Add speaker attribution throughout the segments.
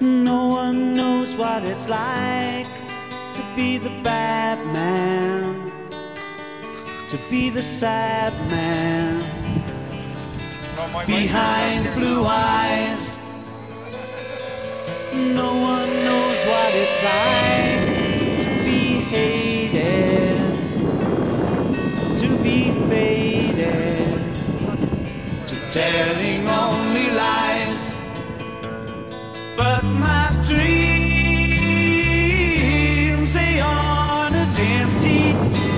Speaker 1: No one knows what it's like to be the bad man, to be the sad man behind blue eyes. No one knows what it's like to be hated, to be faded, to telling only lies. But my dreams, they aren't as empty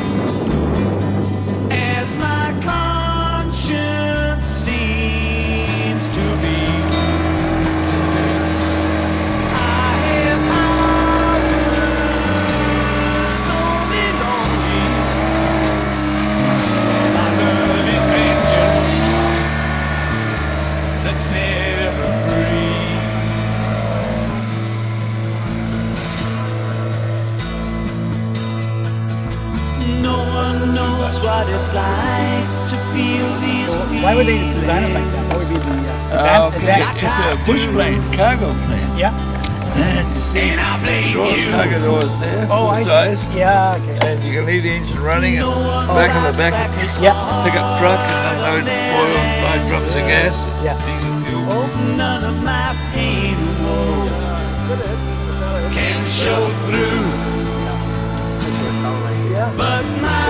Speaker 1: as my conscience seems to be. I have hours only lonely. My love is vengeance that's never free. No one knows what it's like to feel these feelings.
Speaker 2: Why would they design it like that? What would be the
Speaker 3: It's a bush plane, cargo plane.
Speaker 2: Yeah.
Speaker 3: And you see, doors, cargo doors there,
Speaker 2: Oh,
Speaker 3: full
Speaker 2: I
Speaker 3: size.
Speaker 2: see. Yeah, okay.
Speaker 3: And you can leave the engine running and back on the back,
Speaker 2: Yeah.
Speaker 3: pick up truck and unload oil, 5 drums of gas,
Speaker 2: Yeah.
Speaker 3: diesel fuel.
Speaker 1: None of my pain and woe can show through. But my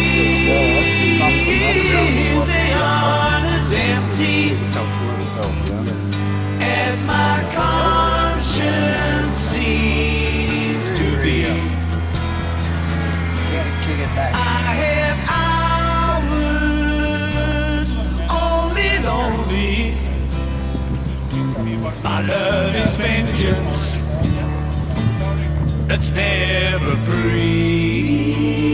Speaker 1: dreams, they aren't as empty as my conscience seems to be. I have hours only lonely. My love is vengeance that's never free.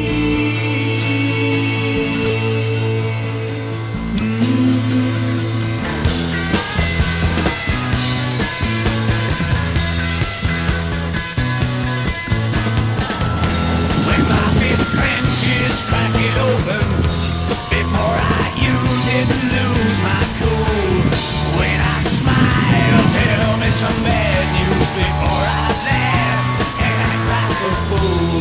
Speaker 1: When my fist clenches, crack it open before I use it and lose my cool. When I smile, tell me some bad news before I laugh and act like a fool.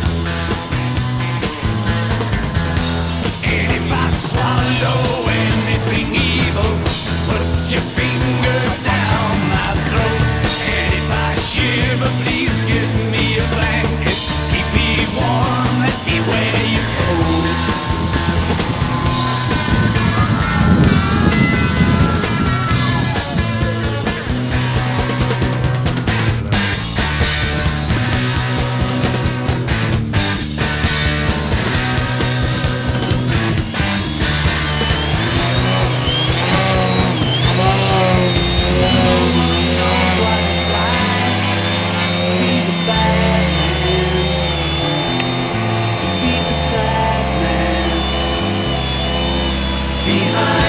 Speaker 1: And if I swallow anything evil, put your finger down my throat. And if I shiver, please give me a blanket. Keep me warm, let me wear your coat. Behind